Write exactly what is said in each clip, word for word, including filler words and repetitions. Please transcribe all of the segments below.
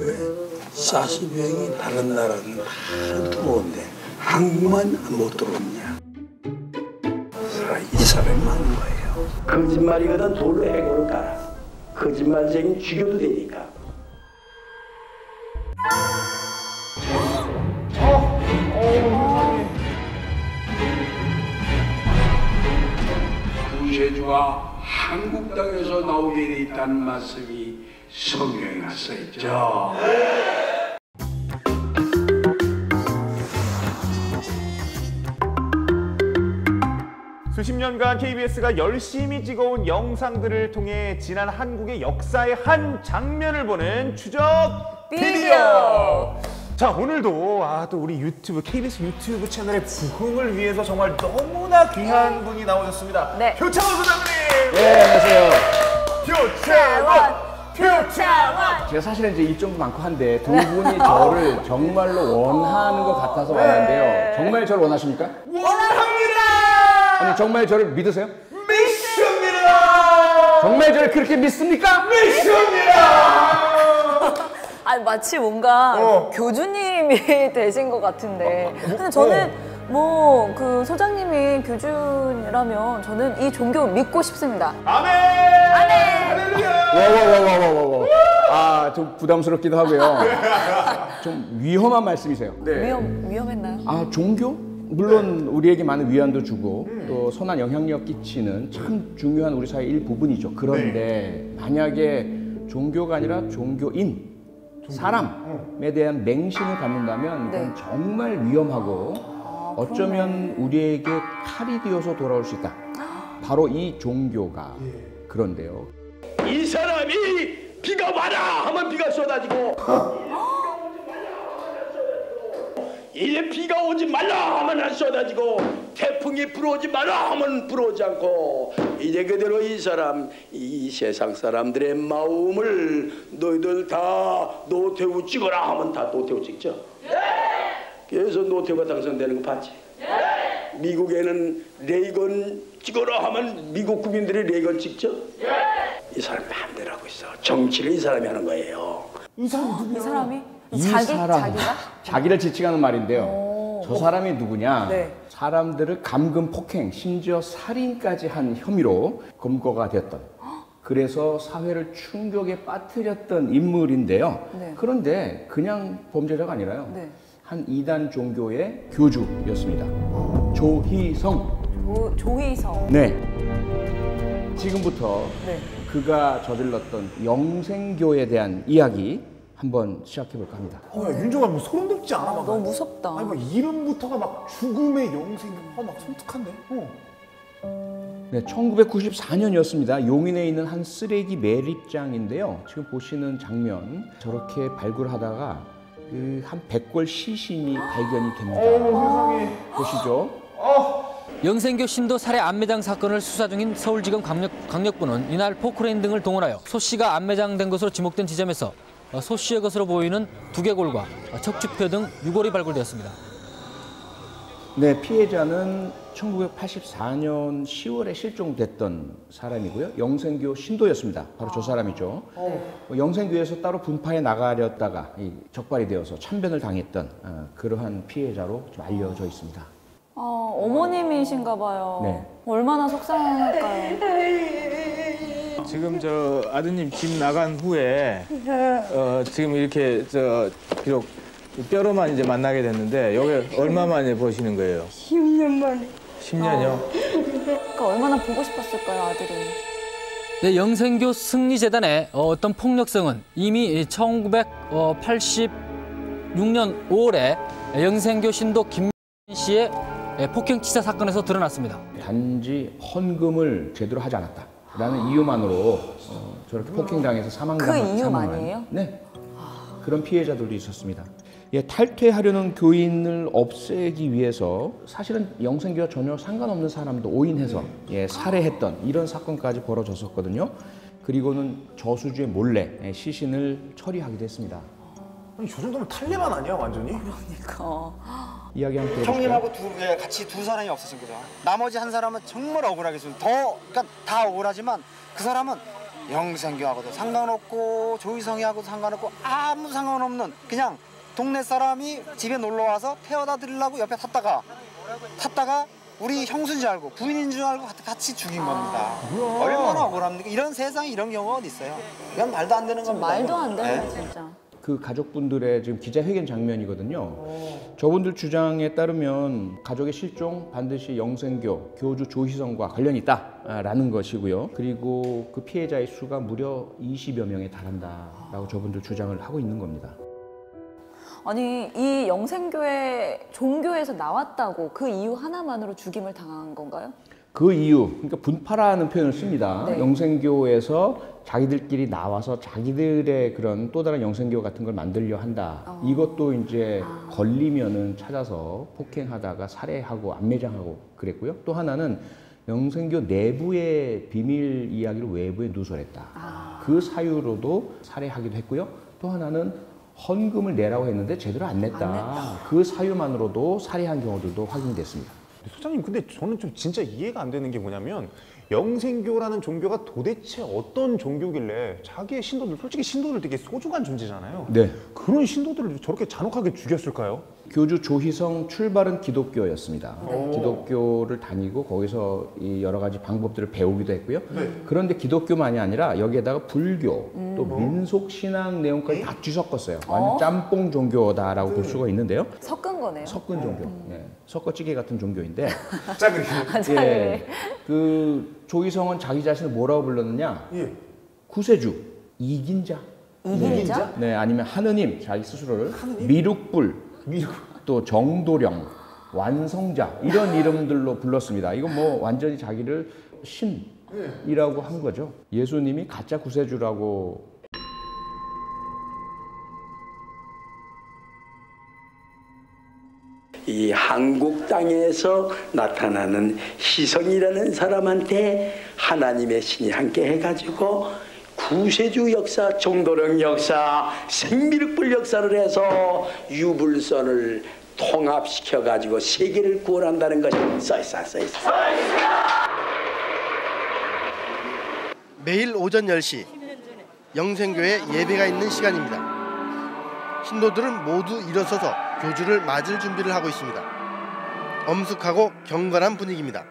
왜 사십 명이 다른 나라는 다 들어오는데 한국만 못 들어오냐? 이 사람이 많은 거예요. 거짓말이거든 돌로 해고를 깔아. 거짓말쟁이 죽여도 되니까. 어, 어, 구세주가 한국 땅에서 나오게 돼 있다는 말씀이 성경에 써 있죠. 수십 년간 케이비에스가 열심히 찍어온 영상들을 통해 지난 한국의 역사의 한 장면을 보는 추적 비디오! 자, 오늘도 아, 또 우리 유튜브, 케이비에스 유튜브 채널의 부흥을 위해서 정말 너무나 귀한 분이 나오셨습니다. 네. 표창원 소장님! 네, 안녕하세요. 표창원! 표창원! 제가 사실은 이제 일정도 많고 한데 두 분이 저를 정말로 원하는 것 같아서 왔는데요. 정말 저를 원하십니까? 원합니다! 아니, 정말 저를 믿으세요? 믿습니다! 정말 저를 그렇게 믿습니까? 믿습니다! 아니, 마치 뭔가 어. 교주님이 되신 것 같은데. 근데 저는 뭐 그 소장님이 교주라면 저는 이 종교 믿고 싶습니다. 아멘! 아멘! 할렐루야! 와와와와와와. 아, 좀 부담스럽기도 하고요. 좀 위험한 말씀이세요. 네. 위험, 위험했나요? 아, 종교? 물론 우리에게 많은 위안도 주고 또 선한 영향력 끼치는 참 중요한 우리 사회의 일부분이죠. 그런데 만약에 종교가 아니라 종교인, 사람에 대한 맹신을 갖는다면 네. 이건 정말 위험하고 아, 어쩌면 우리에게 칼이 되어서 돌아올 수 있다. 바로 이 종교가 그런데요. 이 사람이 비가 와라 하면 비가 쏟아지고 이제 비가 오지 말라 하면 안 쏟아지고 태풍이 불어오지 마라 하면 불어오지 않고 이제 그대로 이 사람 이 세상 사람들의 마음을 너희들 다 노태우 찍어라 하면 다 노태우 찍죠. 그래서 노태우가 당선되는 거 봤지. 미국에는 레이건 찍어라 하면 미국 국민들이 레이건 찍죠. 이 사람 마음대로 하고 있어. 정치를 이 사람이 하는 거예요. 이 사람이 누구야? 이 사람이? 이 자기, 사람, 자기가? 자기를 지칭하는 말인데요. 오. 저 사람이 누구냐? 네. 사람들을 감금, 폭행, 심지어 살인까지 한 혐의로 검거가 되었던, 그래서 사회를 충격에 빠뜨렸던 인물인데요. 네. 그런데 그냥 범죄자가 아니라요. 네. 한 이단 종교의 교주였습니다. 조희성. 조, 조희성. 네. 지금부터 네. 그가 저질렀던 영생교에 대한 이야기 한번 시작해 볼까 합니다. 어, 야, 윤종아, 뭐 소름 돋지 않아? 막. 너무 무섭다. 아니, 뭐 이름부터가 막 죽음의 영생, 어, 막 섬뜩한데? 어. 네, 천구백구십사 년이었습니다. 용인에 있는 한 쓰레기 매립장인데요. 지금 보시는 장면, 저렇게 발굴하다가 그 한 백골 시신이 발견이 됩니다. 어, 세상에. 보시죠. 어. 영생교 신도 살해 안매장 사건을 수사 중인 서울지검 강력, 강력부는 이날 포크레인 등을 동원하여 소 씨가 안매장된 것으로 지목된 지점에서 소 씨의 것으로 보이는 두개골과 척추뼈 등 유골이 발굴되었습니다. 네, 피해자는 천구백팔십사 년 시월에 실종됐던 사람이고요. 영생교 신도였습니다. 바로 저 사람이죠. 어. 영생교에서 따로 분파해 나가려다가 이 적발이 되어서 참변을 당했던 어, 그러한 피해자로 좀 알려져 있습니다. 어, 어머님이신가 봐요. 네. 얼마나 속상할까요? 지금 저 아드님 집 나간 후에 어, 지금 이렇게 저 비록 뼈로만 이제 만나게 됐는데 여기 얼마 만에 보시는 거예요? 십 년 만에. 십 년이요? 그러니까 얼마나 보고 싶었을까요, 아들이? 네, 영생교 승리재단의 어떤 폭력성은 이미 천구백팔십육 년 오월에 영생교 신도 김 씨의 폭행치사 사건에서 드러났습니다. 단지 헌금을 제대로 하지 않았다라는 이유만으로 어, 저렇게 폭행당해서 사망당한 그 이유 아니에요? 네, 그런 피해자들도 있었습니다. 예, 탈퇴하려는 교인을 없애기 위해서 사실은 영생교와 전혀 상관없는 사람도 오인해서 예, 살해했던 이런 사건까지 벌어졌었거든요. 그리고는 저수지에 몰래 예, 시신을 처리하기도 했습니다. 아니, 저 정도면 탈레반 아니야, 완전히? 그러니까. 이야기 함께 해볼까요? 형님하고 두, 예, 같이 두 사람이 없었습니다. 나머지 한 사람은 정말 억울하게 했습니다. 더, 그러니까 다 억울하지만 그 사람은 영생교하고도 상관없고 조희성이하고도 상관없고 아무 상관없는 그냥 동네 사람이 집에 놀러 와서 태워다 드리려고 옆에 탔다가 탔다가 우리 형수인 줄 알고 부인인 줄 알고 같이 죽인 겁니다. 얼마나 억울합니까? 이런 세상에 이런 경우가 어디 있어요? 이건 말도 안 되는 겁니다. 말도 안 되네, 네? 진짜. 그 가족분들의 지금 기자회견 장면이거든요. 저분들 주장에 따르면 가족의 실종 반드시 영생교 교주 조희성과 관련이 있다라는 것이고요. 그리고 그 피해자의 수가 무려 이십여 명에 달한다라고 저분들 주장을 하고 있는 겁니다. 아니, 이 영생교회 종교에서 나왔다고 그 이유 하나만으로 죽임을 당한 건가요? 그 이유, 그러니까 분파라는 표현을 씁니다. 네. 영생교에서 자기들끼리 나와서 자기들의 그런 또 다른 영생교 같은 걸 만들려 한다. 어. 이것도 이제 아. 걸리면은 찾아서 폭행하다가 살해하고 안매장하고 그랬고요. 또 하나는 영생교 내부의 비밀 이야기를 외부에 누설했다. 아. 그 사유로도 살해하기도 했고요. 또 하나는 헌금을 내라고 했는데 제대로 안 냈다. 안 냈다. 그 사유만으로도 살해한 경우들도 확인됐습니다. 소장님, 근데 저는 좀 진짜 이해가 안 되는 게 뭐냐면 영생교라는 종교가 도대체 어떤 종교길래 자기의 신도들, 솔직히 신도들 되게 소중한 존재잖아요. 네. 그런 신도들을 저렇게 잔혹하게 죽였을까요? 교주 조희성 출발은 기독교였습니다. 네. 기독교를 다니고 거기서 이 여러 가지 방법들을 배우기도 했고요. 네. 그런데 기독교만이 아니라 여기에다가 불교, 음. 또 민속 신앙 내용까지 다 뒤섞었어요. 완전 짬뽕 종교다라고 네. 볼 수가 있는데요. 섞은 거네요. 섞은 종교, 예, 섞어찌개 같은 종교인데, 짝을. 예, 그 조희성은 자기 자신을 뭐라고 불렀느냐? 예. 구세주, 이긴 자. 이긴 자? 네, 아니면 하느님, 자기 스스로를 미륵불, 또 정도령, 완성자 이런 이름들로 불렀습니다. 이건 뭐 완전히 자기를 신이라고 한 거죠. 예수님이 가짜 구세주라고. 이 한국 땅에서 나타나는 희성이라는 사람한테 하나님의 신이 함께 해가지고 구세주 역사, 정도령 역사, 생미륵불 역사를 해서 유불선을 통합시켜가지고 세계를 구원한다는 것이 써있어, 써있어. 매일 오전 열 시 영생교회 예배가 있는 시간입니다. 신도들은 모두 일어서서 교주를 맞을 준비를 하고 있습니다. 엄숙하고 경건한 분위기입니다.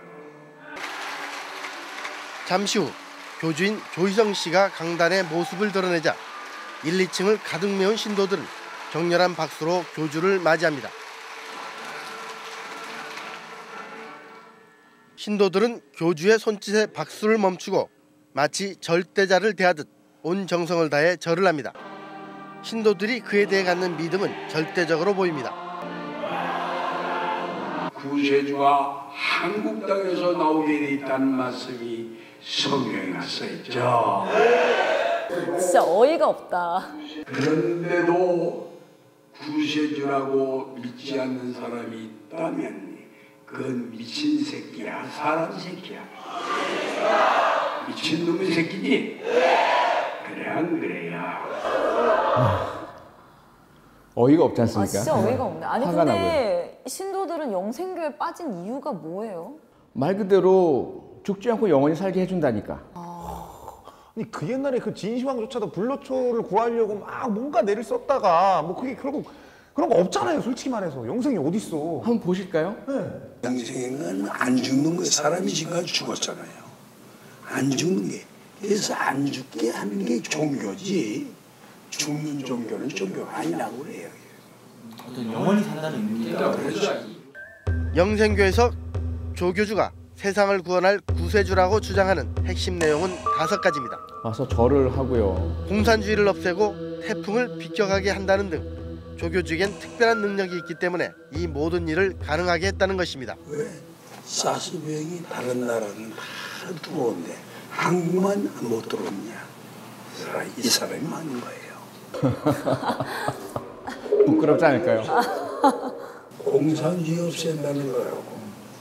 잠시 후 교주인 조희성 씨가 강단의 모습을 드러내자 일, 이 층을 가득 메운 신도들은 격렬한 박수로 교주를 맞이합니다. 신도들은 교주의 손짓에 박수를 멈추고 마치 절대자를 대하듯 온 정성을 다해 절을 합니다. 신도들이 그에 대해 갖는 믿음은 절대적으로 보입니다. 구세주가 한국 땅에서 나오게 돼 있다는 말씀이 성경에 써있죠. 진짜 어이가 없다. 그런데도 구세주라고 믿지 않는 사람이 있다면 그건 미친 새끼야, 사람 새끼야. 미친놈의 새끼지? 그래 안 그래야? 어이가 없지 아, 않습니까? 진짜 어이가 없네. 아니 화가 나고요. 근데 신도들은 영생교에 빠진 이유가 뭐예요? 말 그대로 죽지 않고 영원히 살게 해준다니까. 아니 그 옛날에 그 진시황조차도 불로초를 구하려고 막 뭔가 내를 썼다가 뭐 그게 결국 그런 거 없잖아요. 솔직히 말해서 영생이 어디 있어? 한번 보실까요? 영생은 안 죽는 거 사람이 지금까지 죽었잖아요. 안 죽는 게 그래서 안 죽게 하는 게 종교지. 죽는 종교는 종교가 아니라고 그래요. 어떤 영원히 산다는 의미가 그렇죠. 영생교에서 조교주가 세상을 구원할 구세주라고 주장하는 핵심 내용은 다섯 가지입니다. 와서 절을 하고요. 공산주의를 없애고 태풍을 비껴가게 한다는 등 조교주에겐 특별한 능력이 있기 때문에 이 모든 일을 가능하게 했다는 것입니다. 왜? 사십 명이 다른 나라는 다 들어오는데 한국만 못 들어오냐? 이 사람이 많은 거예요. 부끄럽지 않을까요? 공산주의 없앤다는 거라고.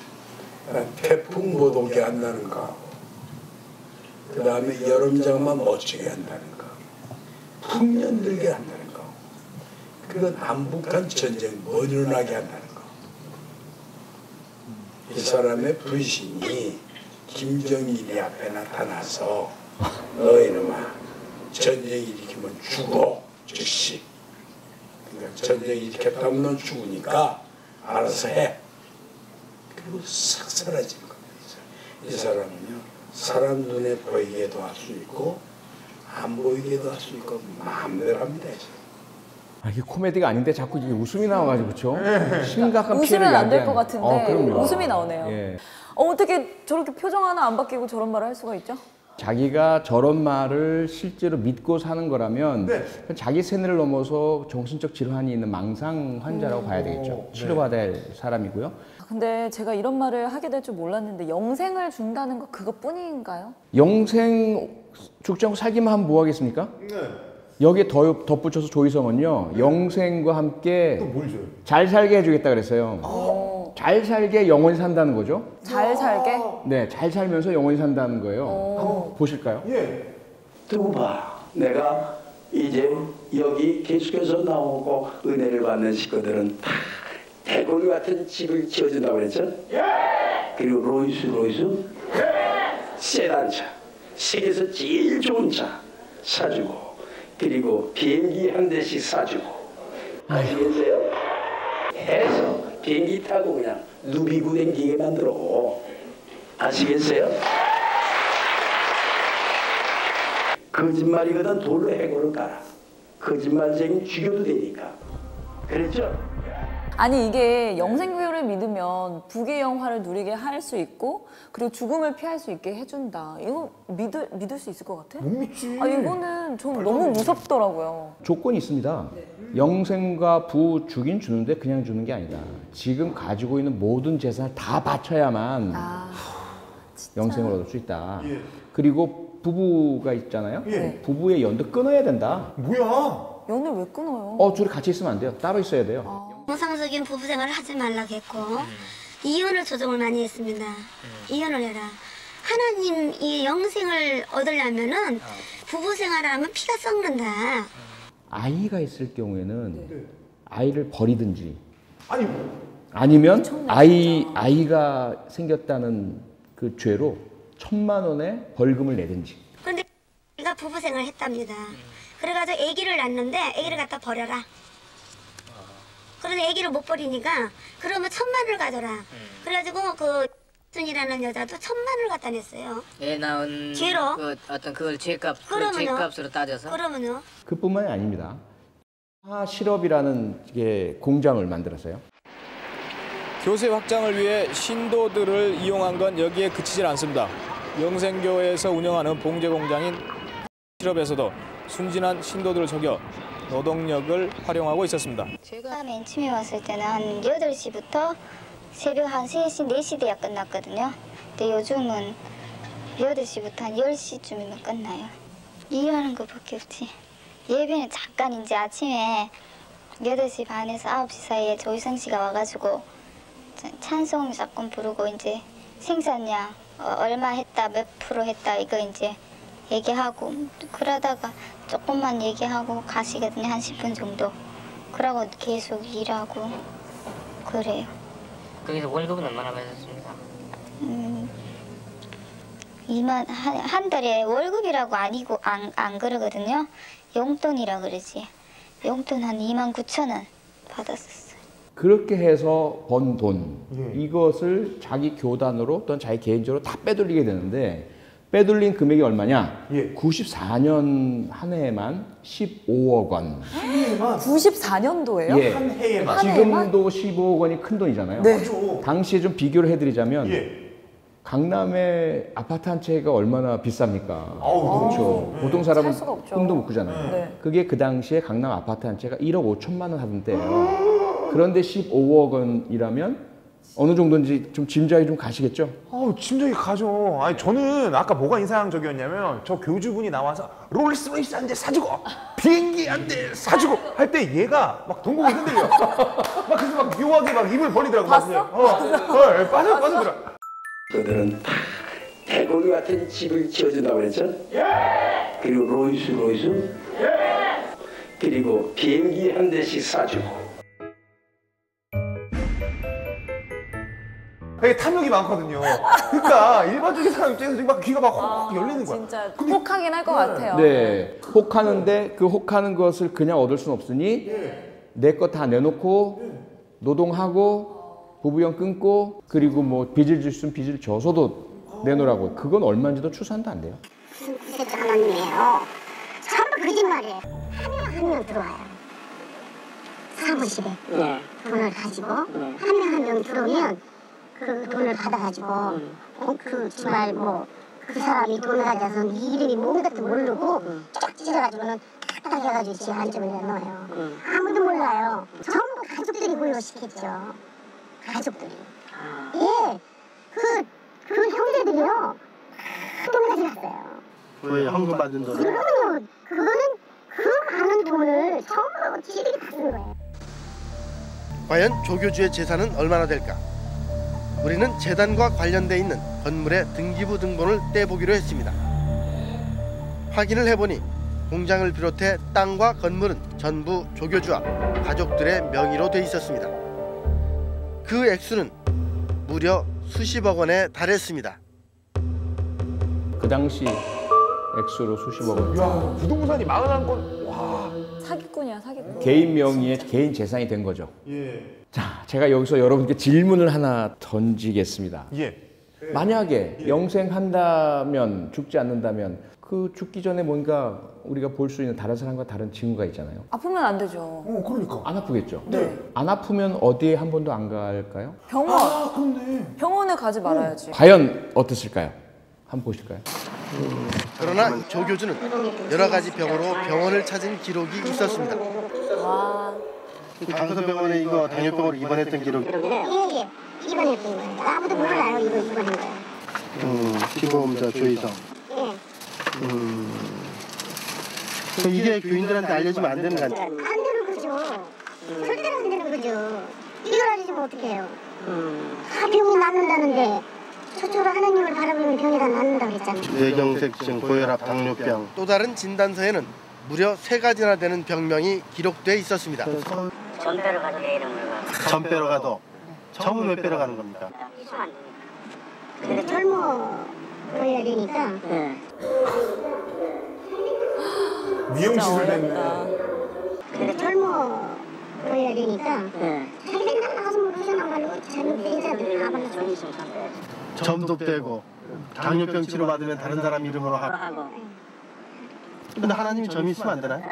태풍 못 오게 한다는 거. 그 다음에 여름장만 멋지게 한다는 거. 풍년 들게 한다는 거. 그리고 남북한 전쟁 못 일어나게 한다는 거. 이 사람의 불신이 김정일이 앞에 나타나서 너희놈아 전쟁 일으키면 죽어 즉시. 그러니까 전쟁 일으켰다면 넌 죽으니까 알아서 해. 그리고 싹 사라지는 겁니다. 이 사람은요 사람 눈에 보이게도 할 수 있고 안 보이게도 할 수 있고 마음대로 합니다. 아, 이게 코미디가 아닌데 자꾸 이게 웃음이 나와가지고 그렇죠? 심각한 피해를 웃으면 안 될 것 야기하는. 같은데 어, 그럼요. 웃음이 나오네요. 예. 어, 어떻게 저렇게 표정 하나 안 바뀌고 저런 말을 할 수가 있죠? 자기가 저런 말을 실제로 믿고 사는 거라면 네. 자기 세뇌를 넘어서 정신적 질환이 있는 망상 환자라고 음. 봐야 되겠죠. 치료받아야 할 사람이고요. 근데 제가 이런 말을 하게 될 줄 몰랐는데 영생을 준다는 거 그것뿐인가요? 영생 죽지 않고 살기만 하면 뭐 하겠습니까? 네. 여기에 더, 덧붙여서 조희성은요. 영생과 함께 잘 살게 해주겠다 그랬어요. 오. 잘 살게 영원히 산다는 거죠. 잘 살게? 네, 잘 살면서 영원히 산다는 거예요. 오. 한번 보실까요? 예. 두고 봐. 내가 이제 여기 계속해서 나오고 은혜를 받는 식구들은 다 대골 같은 집을 지어준다고 그랬죠? 그리고 로이스 로이스 세단차 세계에서 제일 좋은 차 사주고 그리고 비행기 한 대씩 사주고 아시겠어요? 해서 비행기 타고 그냥 누비고 댕기게 만들어. 아시겠어요? 거짓말이거든 돌로 해골을 깔아. 거짓말쟁이 죽여도 되니까. 그랬죠? 아니 이게 영생교를 믿으면 부귀 영화를 누리게 할 수 있고 그리고 죽음을 피할 수 있게 해준다. 이거 믿을 믿을 수 있을 것 같아? 못 믿지. 아 이거는 좀 너무 무섭더라고요. 조건이 있습니다. 영생과 부 주긴 주는데 그냥 주는 게 아니다. 지금 가지고 있는 모든 재산을 다 바쳐야만 아, 영생을 얻을 수 있다. 예. 그리고 부부가 있잖아요. 예. 부부의 연도 끊어야 된다. 뭐야? 연을 왜 끊어요? 어, 둘이 같이 있으면 안 돼요. 따로 있어야 돼요. 정상적인 부부 생활을 하지 말라고 했고 이혼을 조정을 많이 했습니다. 이혼을 해라. 하나님 이 영생을 얻으려면은 부부 생활을 하면 피가 썩는다. 아이가 있을 경우에는 아이를 버리든지 아니 아니면 아이 아이가 생겼다는 그 죄로 천만 원의 벌금을 내든지. 그런데 내가 부부 생활을 했답니다. 그래가지고 아기를 낳는데 아기를 갖다 버려라. 그런데 아기를 못 버리니까 그러면 천만 원을 가져라. 그래가지고 그 순이라는 여자도 천만 원을 갖다 냈어요. 애 낳은 죄로? 그 어떤 그걸 죄값 그 그러면요? 죄값으로 따져서 그러면요? 그뿐만이 아닙니다. 하 실업이라는 게 공장을 만들었어요. 교세 확장을 위해 신도들을 이용한 건 여기에 그치질 않습니다. 영생교회에서 운영하는 봉제 공장인 실업에서도 순진한 신도들을 속여 노동력을 활용하고 있었습니다. 제가 맨 처음에 왔을 때는 한 여덟 시부터 새벽 한 세 시, 네 시 돼야 끝났거든요. 근데 요즘은 여덟 시부터 한 열 시쯤이면 끝나요. 일하는 것밖에 없지. 예배는 잠깐 이제 아침에 여덟 시 반에서 아홉 시 사이에 조희성 씨가 와가지고 찬송 조금 부르고 이제 생산량 어, 얼마 했다, 몇 프로 했다 이거 이제 얘기하고 그러다가 조금만 얘기하고 가시거든요. 한 십 분 정도. 그러고 계속 일하고 그래요. 거기서 월급은 얼마나 받았습니까? 음, 이만 한, 한 달에 월급이라고 아니고 안, 안 그러거든요. 용돈이라 그러지. 용돈 한 이만 구천 원 받았었어요. 그렇게 해서 번 돈 이것을 자기 교단으로 또는 자기 개인적으로 다 빼돌리게 되는데 빼돌린 금액이 얼마냐? 예. 구십사 년 한 해에만 십오억 원. 구십사 년도예요? 예. 한 해에만. 한 해에만? 지금도 십오억 원이 큰 돈이잖아요. 네. 당시에 좀 비교를 해드리자면 예. 강남의 아파트 한 채가 얼마나 비쌉니까? 아우, 그렇죠. 네. 보통 사람은 살 수가 없죠. 꿈도 못 꾸잖아요. 네. 그게 그 당시에 강남 아파트 한 채가 일억 오천만 원 하던 때예요. 그런데 십오억 원이라면 어느 정도인지 좀 짐작이 좀 가시겠죠? 아우 짐작이 가죠. 아니 저는 아까 뭐가 인상적이었냐면 저 교주분이 나와서 롤스로이스 한 대 사주고 비행기 한 대 사주고 할 때 얘가 막 동공이 흔들려. 막 그래서 막 묘하게 막 입을 벌리더라고. 봤어? 어, 어, 빠져 빠져들어. 그들은 다 대골 같은 집을 지어준다고 그랬죠? 그리고 로이스 로이스 그리고 비행기 한 대씩 사주고 다 탐욕이 많거든요. 그러니까 일반적인 사람 입장에서 막 귀가 막 확 열리는 거야. 진짜 혹하긴 할 것 같아요. 네, 혹하는데 그 혹하는 것을 그냥 얻을 수는 없으니 내 거 다 내놓고 노동하고 부부형 끊고 그리고 뭐 빚을 질 수는 빚을 져서도 내놓으라고. 그건 얼마인지도 추산도 안 돼요. 무슨 구세주 하나님이에요. 전부 거짓말이에요. 한 명 한 명 들어와요. 사무실에 네. 돈을 가지고 네. 한 명 한 명 들어오면 그 돈을 받아가지고 음. 어, 그 정말 뭐 그 사람이 돈을 가져서 네 이름이 뭔가도 모르고 음. 쫙 찢어가지고는 탁탁 해가지고 제 안쪽에 넣어요. 음. 아무도 몰라요. 전부 가족들이 불러시켰죠. 가족들이. 아. 예, 그, 그 형제들이요. 그 돈까지 갔어요. 왜 헌금 받은 돈을? 그거는 그거는 그 많은 돈을 전부 지들이 다 쓴 거예요. 과연 조교주의 재산은 얼마나 될까? 우리는 재단과 관련돼 있는 건물의 등기부 등본을 떼보기로 했습니다. 확인을 해보니 공장을 비롯해 땅과 건물은 전부 조교주와 가족들의 명의로 돼 있었습니다. 그 액수는 무려 수십억 원에 달했습니다. 그 당시 액수로 수십억 원. 야, 부동산이 사십일 건. 와. 사기꾼이야, 사기꾼. 개인 명의의 개인 재산이 된 거죠. 예. 자, 제가 여기서 여러분께 질문을 하나 던지겠습니다. 예. 만약에 영생한다면, 죽지 않는다면 그 죽기 전에 뭔가 우리가 볼 수 있는 다른 사람과 다른 징후가 있잖아요. 아프면 안 되죠. 어, 그러니까. 안 아프겠죠? 네. 안 아프면 어디에 한 번도 안 갈까요? 병원. 아, 그렇네. 병원에 가지 말아야지. 과연 어땠을까요? 한번 보실까요? 그러나 조교주는 여러 가지 병으로 병원을 찾은 기록이 있었습니다. 와. 강서병원에 이거 당뇨병으로 입원했던 기록. 예예. 입원했던 거예요. 아무도 몰라요. 이거 입원한 거예요. 음, 피보험자 조희성. 예. 음. 그럼 이게 교인들한테 알려주면 안 되는 거 아니에요? 안 되는 거죠. 절대로 안 되는 거죠. 이걸 알려주면 어떡해요. 다 병이 낫는다는데 저쪽으로 하나님을 바라보면 병이 다 낫는다고 그랬잖아요. 뇌경색증, 고혈압, 당뇨병. 또 다른 진단서에는 무려 세 가지나 되는 병명이 기록돼 있었습니다. 전배로 가도 내 이름을 가. 전배로 가도 전부 몇 배로 가는 겁니까? 근데 젊어 보여야 되니까 네. 미용 시술 됐네. 근데 젊어 보여야 되니까 네. 자기들 나가서 뭐 그러잖아 말로 젊은 여자들이 나가서 정신 전배. 점도 빼고 당뇨병 치료 받으면 다른 사람 이름으로 하고. 하고. 근데 하나님이 점 있으면 안 되나요?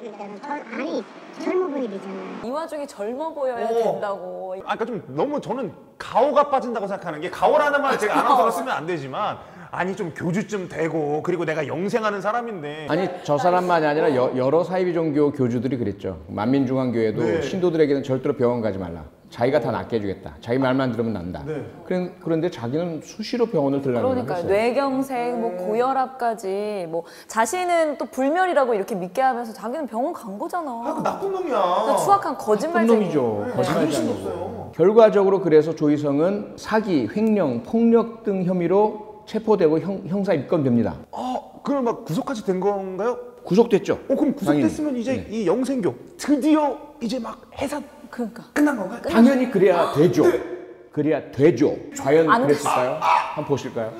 아니 젊어 보여야 되잖아요. 이 와중에 젊어 보여야 어. 된다고. 아, 그러니까 좀 너무 저는 가오가 빠진다고 생각하는 게 가오라는 말 제가 아나운서로 쓰면 안 되지만 아니 좀 교주쯤 되고 그리고 내가 영생하는 사람인데 아니 저 사람만이 아니라 여, 여러 사이비 종교 교주들이 그랬죠. 만민중앙교회도 네. 신도들에게는 절대로 병원 가지 말라. 자기가 다 낫게 해주겠다. 자기 말만 들으면 난다. 네. 그런, 그런데 자기는 수시로 병원을 들라는 그러니까 거예요. 뇌경색, 뭐 고혈압까지 뭐 자신은 또 불멸이라고 이렇게 믿게 하면서 자기는 병원 간 거잖아. 아, 그 나쁜 놈이야. 그러니까 추악한 나쁜 거짓말쟁이. 놈이죠. 네. 거짓말쟁이. 정신 없어요. 결과적으로 그래서 조희성은 사기, 횡령, 폭력 등 혐의로 체포되고 형, 형사 입건됩니다. 아, 그럼 막 구속까지 된 건가요? 구속됐죠. 어, 그럼 구속됐으면 당연히. 이제 네. 이 영생교 드디어 이제 막 해산 그러니까. 끝난 건가요? 당연히 그래야 되죠. 그래야 되죠. 과연 안 그랬을까요? 한번 보실까요?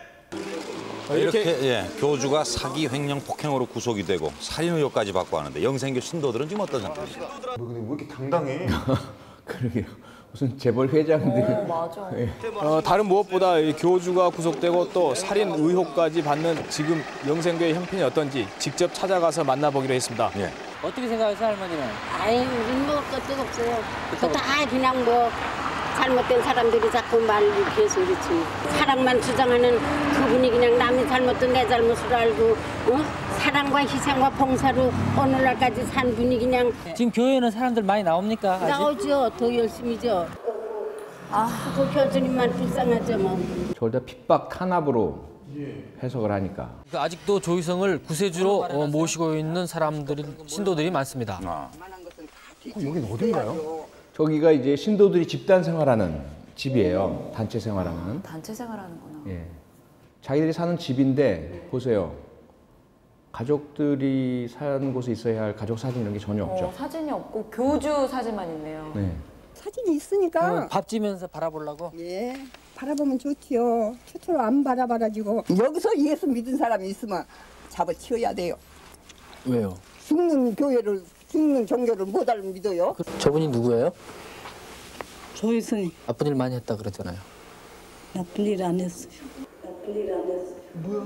이렇게 예, 교주가 사기, 횡령, 폭행으로 구속이 되고 살인 의혹까지 받고 하는데 영생교 신도들은 지금 어떤 상태입니까? 뭐 근데 왜 이렇게 당당해? 그러게요. 무슨 재벌 회장들. 어, 맞아. 예. 어, 다른 무엇보다 이 교주가 구속되고 또 살인 의혹까지 받는 지금 영생교의 형편이 어떤지 직접 찾아가서 만나보기로 했습니다. 예. 어떻게 생각하세요, 할머니는? 아유, 우린 먹을 것도 없어요. 그거 다 그냥 뭐 잘못된 사람들이 자꾸 말 이렇게 해서 그렇지. 사랑만 주장하는 그분이 그냥 남이 잘못된 내 잘못을 알고 어? 사랑과 희생과 봉사로 오늘날까지 산 분이 그냥 지금 교회에는 사람들 많이 나옵니까? 아직? 나오죠. 더 열심히죠. 아, 그 교주님만 불쌍하죠 뭐. 저를 다 핍박 탄압으로 해석을 하니까. 그 아직도 조희성을 구세주로 어, 모시고 있는 사람들이 신도들이 많습니다. 아. 여긴 어딘가요? 저기가 이제 신도들이 집단 생활하는 집이에요. 단체 생활하는. 단체 생활하는구나. 예. 자기들이 사는 집인데 보세요. 가족들이 사는 곳에 있어야 할 가족 사진 이런 게 전혀 없죠. 어, 사진이 없고 교주 사진만 있네요. 네. 사진이 있으니까. 밥 지면서 바라보려고? 예. 바라보면 좋지요. 초초로 안 바라봐가지고 여기서 예수 믿은 사람이 있으면 잡아치워야 돼요. 왜요? 죽는 교회를 죽는 종교를 못 알고 믿어요. 저분이 누구예요? 조이성이. 나쁜 일 많이 했다 그랬잖아요. 나쁜 일 안 했어요. 나쁜 일 안 했어요. 뭐야?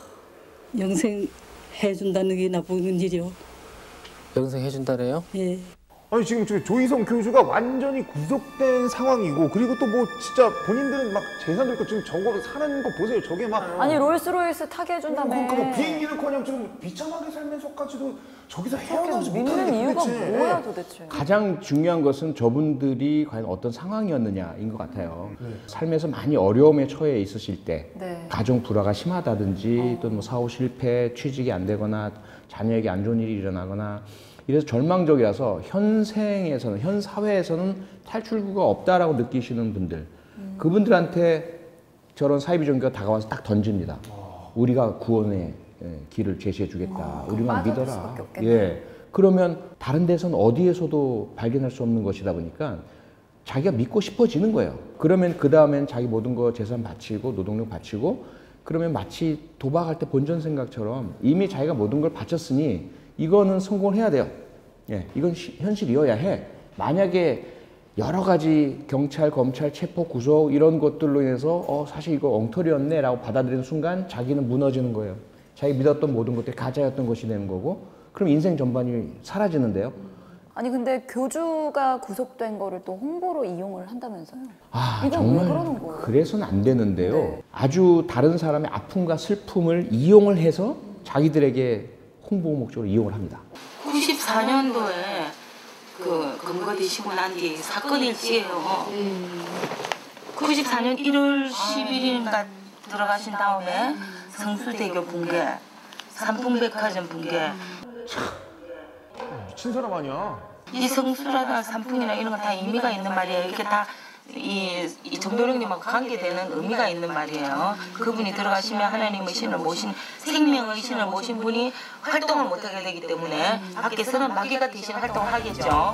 영생 해준다는 게 나쁜 일이요. 영생 해준다래요? 예. 아니 지금 저 조희성 교주가 완전히 구속된 상황이고 그리고 또 뭐 진짜 본인들은 막 재산도 있고 지금 저거를 사는 거 보세요. 저게 막 아니 롤스로이스 타게 해준다며. 그러니까 뭐 비행기는커녕 지금 비참하게 살면서까지도 저기서 헤어나지 못하는 믿는 게 이유가 도대체. 뭐야 도대체. 가장 중요한 것은 저분들이 과연 어떤 상황이었느냐인 것 같아요. 네. 삶에서 많이 어려움에 처해 있으실 때 네. 가정 불화가 심하다든지 어. 또 뭐 사후 실패, 취직이 안 되거나 자녀에게 안 좋은 일이 일어나거나 이래서 절망적이라서 현 생에서는 현 사회에서는 탈출구가 없다라고 느끼시는 분들 음. 그분들한테 저런 사이비 종교가 다가와서 딱 던집니다. 어. 우리가 구원의 길을 제시해 주겠다. 어, 우리만 믿어라. 예. 그러면 다른 데서는 어디에서도 발견할 수 없는 것이다 보니까 자기가 믿고 싶어지는 거예요. 그러면 그 다음엔 자기 모든 거 재산 바치고 노동력 바치고 그러면 마치 도박할 때 본전 생각처럼 이미 자기가 모든 걸 바쳤으니 이거는 성공을 해야 돼요. 예, 이건 시, 현실이어야 해. 만약에 여러 가지 경찰, 검찰, 체포, 구속 이런 것들로 인해서 어 사실 이거 엉터리였네 라고 받아들이는 순간 자기는 무너지는 거예요. 자기 믿었던 모든 것들이 가짜였던 것이 되는 거고 그럼 인생 전반이 사라지는데요. 아니 근데 교주가 구속된 거를 또 홍보로 이용을 한다면서요? 아 이건 정말 왜 그러는 거예요? 그래서는 안 되는데요. 네. 아주 다른 사람의 아픔과 슬픔을 이용을 해서 자기들에게 홍보 목적으로 이용을 합니다. 구십사 년도에 그 검거되시고 난 뒤에 사건 일지예요. 음. 구십사 년 일월 십일일인가 들어가신 다음에 성수대교 붕괴, 삼풍백화점 붕괴. 미친 사람 아니야. 이 성수라나 삼풍이나 이런 건 다 의미가 있는 말이에요. 이렇게 다 이 이 정도령님하고 관계되는 의미가 있는 말이에요. 그분이 들어가시면 하나님의 신을 모신 생명의 신을 모신 분이 활동을 못하게 되기 때문에 밖에서는 마귀가 대신 활동을 하겠죠.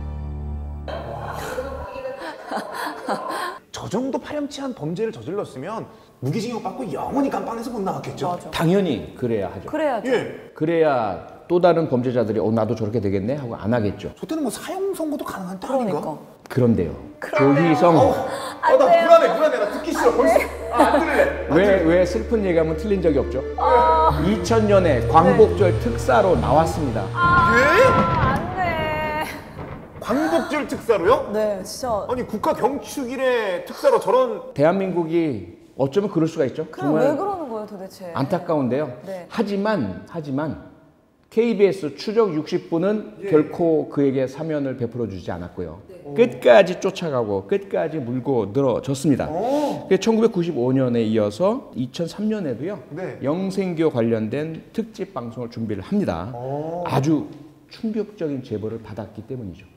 저 정도 파렴치한 범죄를 저질렀으면 무기징역 받고 영원히 감방에서 못 나왔겠죠. 맞아. 당연히 그래야 하죠. 그래야죠. 예. 그래야 또 다른 범죄자들이 어 나도 저렇게 되겠네 하고 안 하겠죠. 저 때는 뭐 사형 선고도 가능한 때 아닌가? 그러니까. 그런데요. 그런데요. 조희성. 어, 아, 나 불안해, 불안해. 나 듣기 싫어. 벌써. 아, 안 들을래. 왜, 왜 슬픈 얘기하면 틀린 적이 없죠? 아... 이천 년에 광복절 네. 특사로 나왔습니다. 아, 예? 안 돼. 광복절 특사로요? 네, 진짜. 아니, 국가 경축일에 특사로 저런. 대한민국이 어쩌면 그럴 수가 있죠. 그럼 왜 그러는 거예요, 도대체? 안타까운데요. 네. 하지만, 하지만 케이비에스 추적 육십 분은 예. 결코 그에게 사면을 베풀어 주지 않았고요. 네. 끝까지 쫓아가고 끝까지 물고 늘어졌습니다. 천구백구십오 년에 이어서 이천삼 년에도요. 네. 영생교 관련된 특집 방송을 준비를 합니다. 오. 아주 충격적인 제보를 받았기 때문이죠.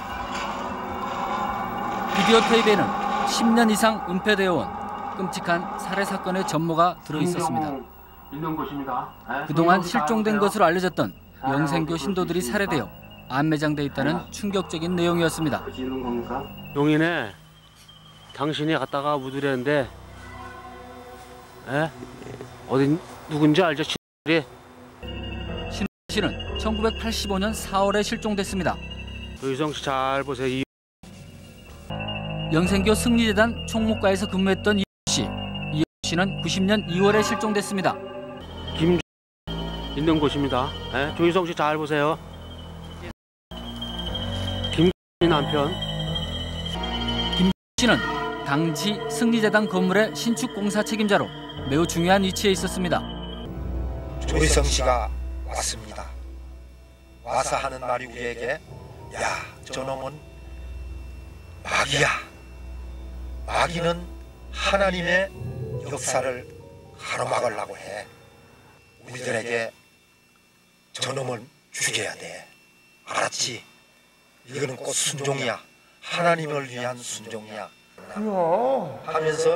비디오 테이프에는 십 년 이상 은폐되어 온 끔찍한 살해 사건의 전모가 들어있었습니다. 있는 곳입니다. 네? 그동안 실종된 것으로 알려졌던 영생교 신도들이 살해되어 안매장돼 있다는 충격적인 내용이었습니다. 용인에 당신이 갔다가 묻으려는데 에? 어디 누군지 알죠? 신도들이? 신 씨는 천구백팔십오 년 사월에 실종됐습니다. 조희성 씨 잘 보세요. 이... 영생교 승리재단 총무과에서 근무했던 이 씨. 이 씨는 구십 년 이월에 실종됐습니다. 김 있는 곳입니다. 에? 조희성 씨 잘 보세요. 김 남편. 김 씨는 당시 승리재단 건물의 신축 공사 책임자로 매우 중요한 위치에 있었습니다. 조희성 씨가 왔습니다. 와서 하는 말이 우리에게 야, 저놈은 마귀야. 마귀는 하나님의 역사를 가로막으려고 해. 우리들에게 저놈을 죽여야 돼. 알았지? 이거는 꼭 순종이야. 하나님을 위한 순종이야. 하면서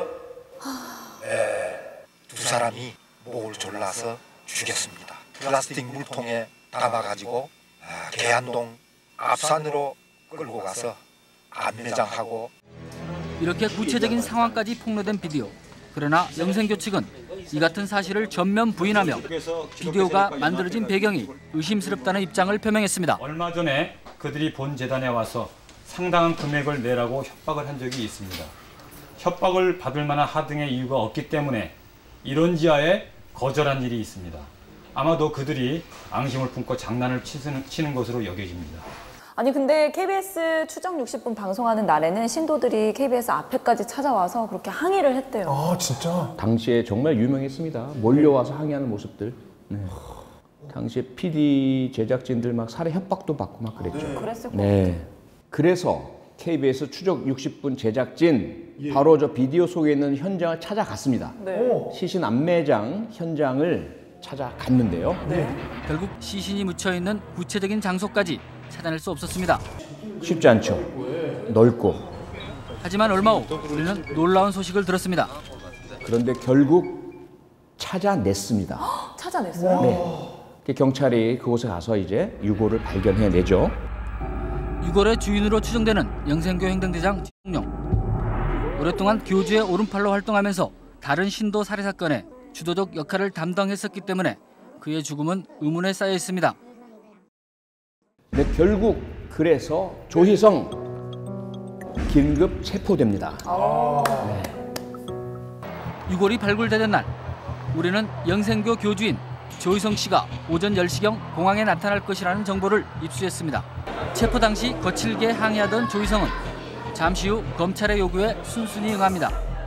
에, 두 사람이 목을 졸라서 죽였습니다. 플라스틱 물통에 담아가지고 아, 계안동 앞산으로 끌고 가서 안매장하고. 이렇게 구체적인 상황까지 폭로된 비디오. 그러나 영생교 측은 이 같은 사실을 전면 부인하며 비디오가 만들어진 배경이 의심스럽다는 입장을 표명했습니다. 얼마 전에 그들이 본 재단에 와서 상당한 금액을 내라고 협박을 한 적이 있습니다. 협박을 받을 만한 하등의 이유가 없기 때문에 이런 지하에 거절한 일이 있습니다. 아마도 그들이 앙심을 품고 장난을 치는, 치는 것으로 여겨집니다. 아니 근데 케이비에스 추적 육십 분 방송하는 날에는 신도들이 케이비에스 앞에까지 찾아와서 그렇게 항의를 했대요. 아 진짜? 당시에 정말 유명했습니다. 몰려와서 항의하는 모습들. 네. 당시에 피디 제작진들 막 살해 협박도 받고 막 그랬죠. 아, 그랬을 것 네. 같아요. 그래서 케이비에스 추적 육십 분 제작진 예. 바로 저 비디오 속에 있는 현장을 찾아갔습니다. 네. 시신 안매장 현장을 찾아갔는데요. 네. 결국 시신이 묻혀있는 구체적인 장소까지 찾아낼 수 없었습니다. 쉽지 않죠. 넓고. 하지만 얼마 후 우리는 놀라운 소식을 들었습니다. 그런데 결국 찾아냈습니다. 찾아냈어요? 네. 경찰이 그곳에 가서 이제 유골을 발견해내죠. 유골의 주인으로 추정되는 영생교 행정대장 지용룡. 오랫동안 교주의 오른팔로 활동하면서 다른 신도 살해 사건에 주도적 역할을 담당했었기 때문에 그의 죽음은 의문에 쌓여 있습니다. 네, 결국 그래서 조희성 긴급 체포됩니다. 네. 유골이 발굴되던 날 우리는 영생교 교주인 조희성 씨가 오전 열 시경 공항에 나타날 것이라는 정보를 입수했습니다. 체포 당시 거칠게 항의하던 조희성은 잠시 후 검찰의 요구에 순순히 응합니다.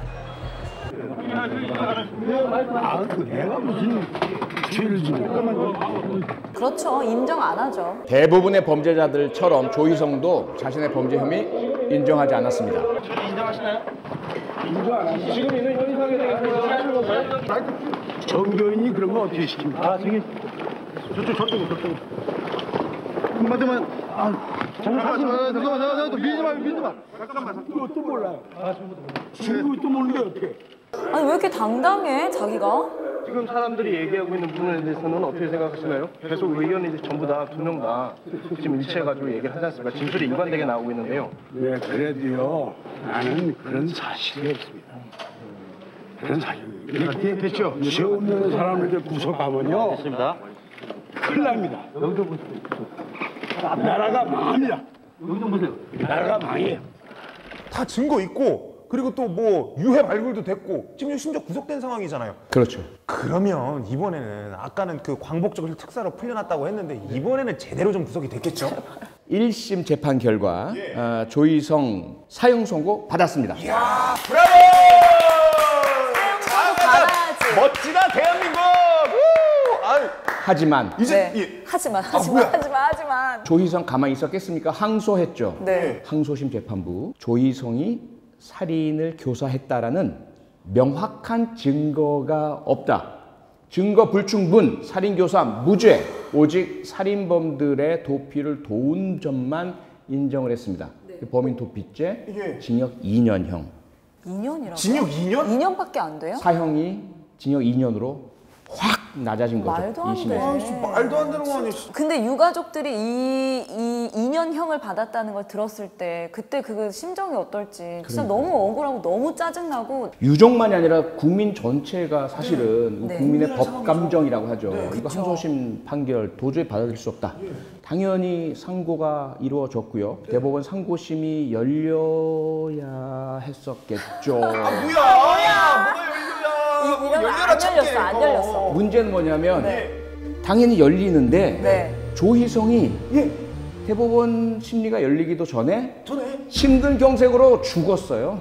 내가 무슨 죄를 지니까 그렇죠. 인정 안 하죠. 대부분의 범죄자들처럼 조희성도 자신의 범죄 혐의 인정하지 않았습니다. 인정하시나요? 인정 안 하시죠? 지금 있는 현상에 대해서 사실은 건가요? 정교인이 그런 거 어떻게 시킵니까? 아, 저기 저쪽 저쪽 저쪽. 한마디만 아, 잠깐만 잠깐만 잠깐만 믿지 마 믿지 마. 잠깐만 이것도 몰라요. 아, 이것도 모르는데 어떻게? 아니 왜 이렇게 당당해 자기가? 지금 사람들이 얘기하고 있는 부분에 대해서는 어떻게 생각하시나요? 계속 의견이 이제 전부 다 두 명 다 지금 일치해가지고 얘기를 하지 않습니까? 진술이 일관되게 나오고 있는데요. 네, 그래도요. 나는 그런 사실이 없습니다. 그런 사실이. 이렇게 됐죠. 죄 없는 사람을 구속하면요. 됐습니다. 큰일 납니다. 여기도 보세요. 나라가 망합니다. 여기도 보세요. 나라가 망해요. 다 증거 있고 그리고 또 뭐 유해 발굴도 됐고 지금 심지어 구속된 상황이잖아요. 그렇죠. 그러면 이번에는 아까는 그 광복절 특사로 풀려났다고 했는데 이번에는 제대로 좀 구속이 됐겠죠? 일 심 재판 결과 예. 어, 조희성 사형 선고 받았습니다. 이야, 브라보! 사형 선고 받아야지. 멋지다 대한민국! 우! 아유. 하지만 이제 네. 예. 하지만 하지만 아, 하지만 하지만 조희성 가만히 있었겠습니까? 항소했죠. 네. 항소심 재판부 조희성이 살인을 교사했다라는 명확한 증거가 없다. 증거 불충분, 살인교사 무죄, 오직 살인범들의 도피를 도운 점만 인정을 했습니다. 네. 범인 도피죄, 예. 징역 이 년형. 이 년이라고요? 징역 이 년? 이 년밖에 안 돼요? 사형이 징역 이 년으로 확 낮아진 거죠. 말도 안 돼. 말도 안 되는 거 아니에요. 근데 유가족들이 이, 이 이 년형을 받았다는 걸 들었을 때 그때 그 심정이 어떨지 진짜 그러니까. 너무 억울하고 너무 짜증나고 유족만이 아니라 국민 전체가 사실은 네. 국민의 네. 법 감정이라고 하죠. 네, 이거 그쵸. 항소심 판결 도저히 받아들일 수 없다. 네. 당연히 상고가 이루어졌고요. 네. 대법원 상고심이 열려야 했었겠죠. 아 뭐야? 뭐야? 이, 이러면 안 열렸어, 안 열렸어. 문제는 뭐냐면 네. 당연히 열리는데 네. 조희성이 예. 대법원 심리가 열리기도 전에 전에 심근경색으로 죽었어요.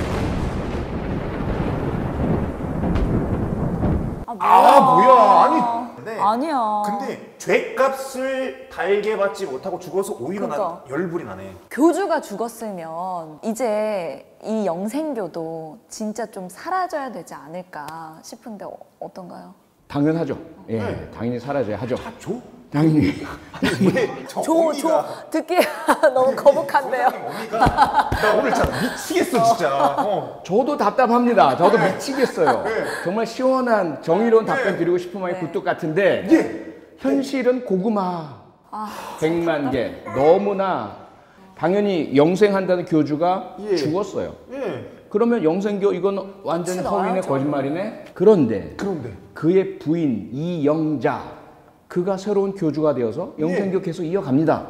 아 뭐야? 아, 뭐야? 아니, 네. 아니야. 근데 죄값을 달게 받지 못하고 죽어서 오히려 그러니까. 난 열불이 나네. 교주가 죽었으면 이제 이 영생교도 진짜 좀 사라져야 되지 않을까 싶은데 어, 어떤가요? 당연하죠. 예, 네. 당연히 사라져야 하죠. 아, 줘? 당연히. 조, 조, 듣기 너무 거북한데요. 나 오늘 진짜 미치겠어, 진짜. 어. 저도 답답합니다. 저도 네. 미치겠어요. 네. 정말 시원한 정의로운 네. 답변 드리고 싶은 마음이 네. 굴뚝 같은데 예. 현실은 고구마 아, 백만 개. 너무나 당연히 영생한다는 교주가 예. 죽었어요. 예. 그러면 영생교 이건 완전히 허위네, 나와야죠. 거짓말이네. 그런데, 그런데 그의 부인 이영자, 그가 새로운 교주가 되어서 영생교 예. 계속 이어갑니다.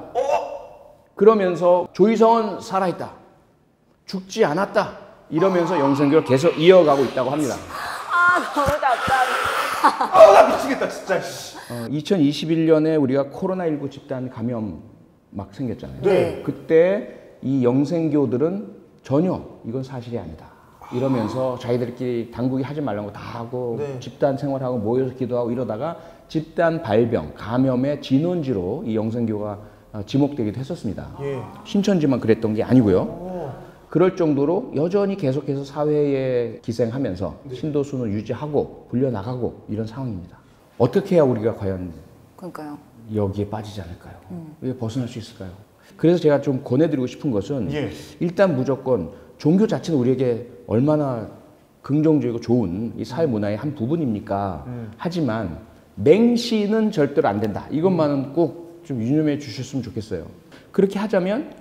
그러면서 조이성은 살아있다, 죽지 않았다 이러면서 영생교를 계속 이어가고 있다고 합니다. 아 너무 답답해. 아, 나 미치겠다 진짜. 어, 이천이십일 년에 우리가 코로나십구 집단 감염 막 생겼잖아요. 네. 그때 이 영생교들은 전혀 이건 사실이 아니다 이러면서 자기들끼리 당국이 하지 말라는 거 다 하고 네. 집단 생활하고 모여서 기도하고 이러다가 집단 발병, 감염의 진원지로 이 영생교가 어, 지목되기도 했었습니다. 예. 신천지만 그랬던 게 아니고요. 오. 그럴 정도로 여전히 계속해서 사회에 기생하면서 네. 신도수는 유지하고 불려나가고 이런 상황입니다. 어떻게 해야 우리가 과연 그러니까요. 여기에 빠지지 않을까요? 음. 왜 벗어날 수 있을까요? 그래서 제가 좀 권해드리고 싶은 것은 예. 일단 무조건 종교 자체는 우리에게 얼마나 긍정적이고 좋은 이 사회 문화의 한 부분입니까? 음. 하지만 맹신은 절대로 안 된다. 이것만은 꼭 좀 유념해 주셨으면 좋겠어요. 그렇게 하자면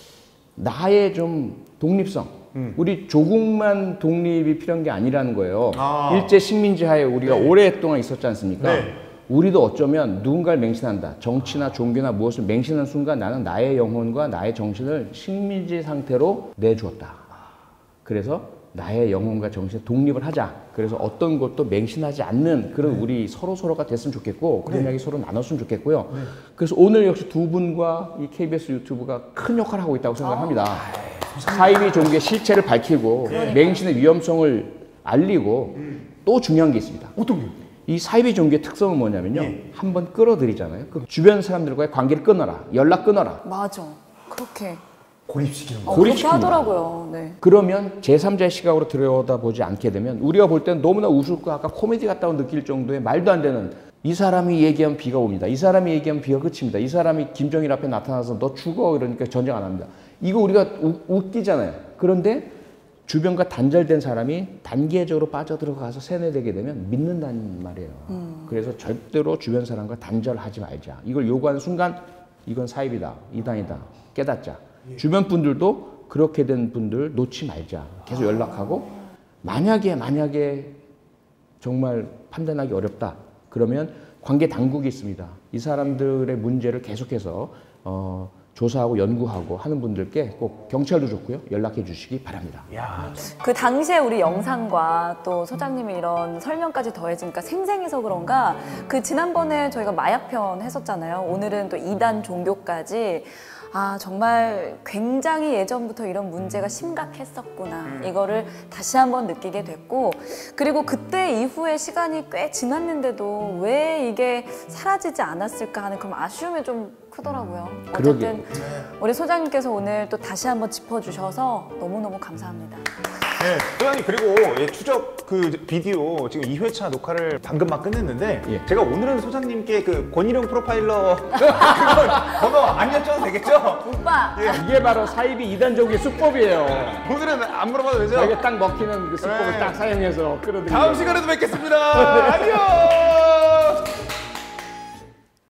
나의 좀 독립성, 음. 우리 조국만 독립이 필요한 게 아니라는 거예요. 아. 일제 식민지 하에 우리가 네. 오랫동안 있었지 않습니까? 네. 우리도 어쩌면 누군가를 맹신한다. 정치나 종교나 무엇을 맹신하는 순간 나는 나의 영혼과 나의 정신을 식민지 상태로 내주었다. 그래서 나의 영혼과 정신의 독립을 하자. 그래서 어떤 것도 맹신하지 않는 그런 네. 우리 서로 서로가 됐으면 좋겠고 그런 네. 이야기 서로 나눴으면 좋겠고요. 네. 그래서 오늘 역시 두 분과 이 케이비에스 유튜브가 큰 역할을 하고 있다고 생각합니다. 사이비 종교의 실체를 밝히고 그러니까요. 맹신의 위험성을 알리고 음. 또 중요한 게 있습니다. 어떤 게? 이 사이비 종교의 특성은 뭐냐면요. 예. 한번 끌어들이잖아요. 그 주변 사람들과의 관계를 끊어라. 연락 끊어라. 맞아. 그렇게. 고립시키는 어, 그렇게 하더라고요. 네. 그러면 제삼자의 시각으로 들여다보지 않게 되면 우리가 볼 때는 너무나 우습고 아까 코미디 같다고 느낄 정도의 말도 안 되는 이 사람이 얘기하면 비가 옵니다. 이 사람이 얘기하면 비가 그칩니다. 이 사람이 김정일 앞에 나타나서 너 죽어 이러니까 전쟁 안 합니다. 이거 우리가 우, 웃기잖아요. 그런데 주변과 단절된 사람이 단계적으로 빠져들어가서 세뇌되게 되면 믿는다는 말이에요. 음. 그래서 절대로 주변 사람과 단절하지 말자. 이걸 요구하는 순간 이건 사입이다, 이단이다, 깨닫자. 주변 분들도 그렇게 된 분들 놓지 말자. 계속 연락하고 만약에 만약에 정말 판단하기 어렵다. 그러면 관계 당국이 있습니다. 이 사람들의 문제를 계속해서 어, 조사하고 연구하고 하는 분들께 꼭 경찰도 좋고요. 연락해 주시기 바랍니다. 야. 그 당시에 우리 영상과 또 소장님의 이런 설명까지 더해지니까 생생해서 그런가 그 지난번에 저희가 마약편 했었잖아요. 오늘은 또 이단 종교까지 아 정말 굉장히 예전부터 이런 문제가 심각했었구나 이거를 다시 한번 느끼게 됐고 그리고 그때 이후에 시간이 꽤 지났는데도 왜 이게 사라지지 않았을까 하는 그런 아쉬움이 좀 크더라고요. 어쨌든 우리 소장님께서 오늘 또 다시 한번 짚어주셔서 너무너무 감사합니다. 네, 소장님 그리고 예, 추적 그 비디오 지금 이 회차 녹화를 방금 막 끝냈는데 예. 제가 오늘은 소장님께 그 권일용 프로파일러 그걸 번호 안 여쭤도 되겠죠? 오빠! 예. 이게 바로 사이비 이단적인 수법이에요. 오늘은 안 물어봐도 되죠? 자기가 딱 먹히는 그 수법을 네. 딱 사용해서 끌어들이는 다음 시간에도 뵙겠습니다. 안녕!